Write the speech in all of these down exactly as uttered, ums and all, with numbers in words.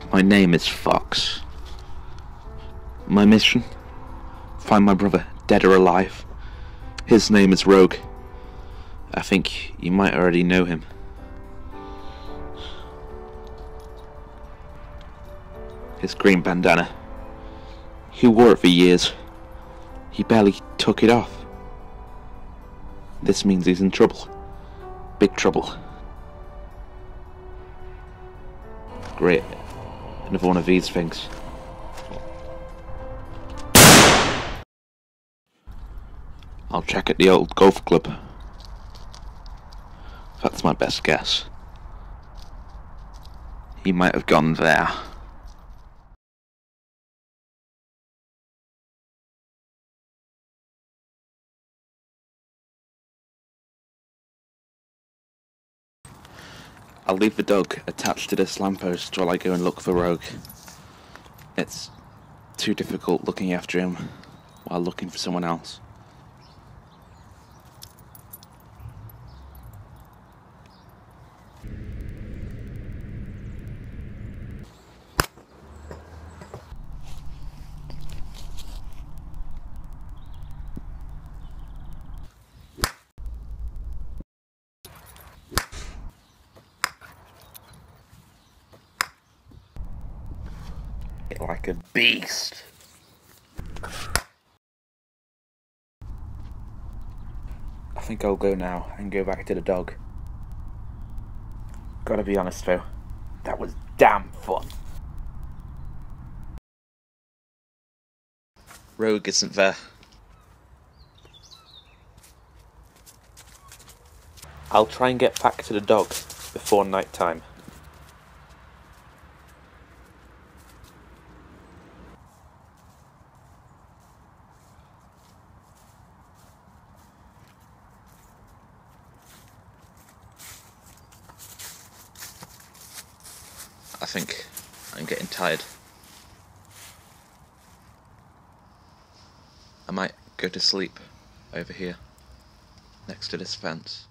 My name is Fox. My mission? Find my brother, dead or alive. His name is Rogue. I think you might already know him. His green bandana. He wore it for years. He barely took it off. This means he's in trouble. Big trouble. Great. Another one of these things. I'll check at the old golf club. That's my best guess. He might have gone there. I'll leave the dog attached to this lamppost while I go and look for Rogue. It's too difficult looking after him while looking for someone else. Like a beast. I think I'll go now and go back to the dog. Gotta be honest though, that was damn fun. Rogue isn't there. I'll try and get back to the dog before night time. I think I'm getting tired. I might go to sleep over here, next to this fence.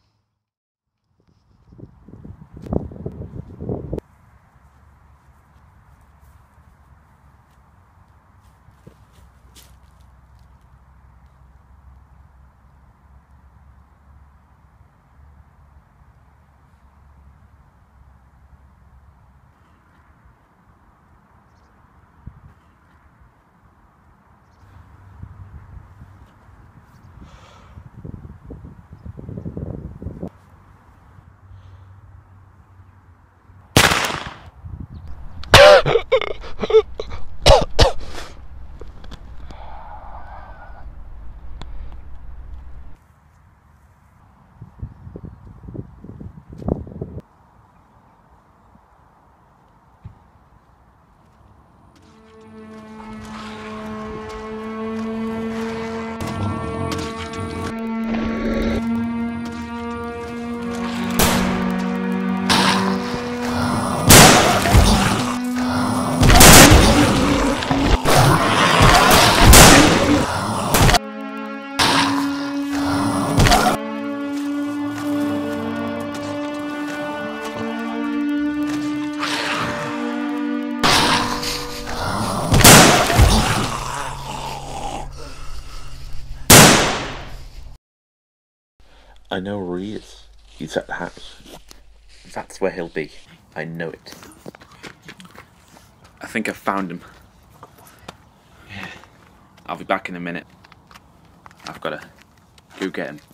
I know where he is. He's at the house. That's where he'll be. I know it. I think I've found him. I'll be back in a minute. I've gotta go get him.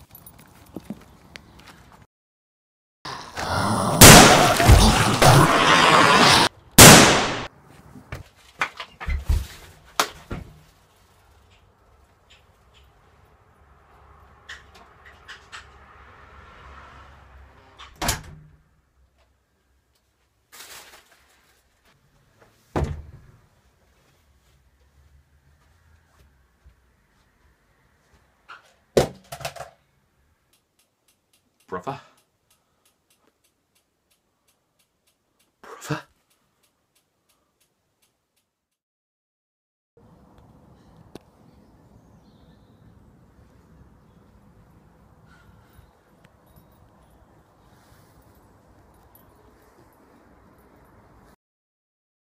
Brother?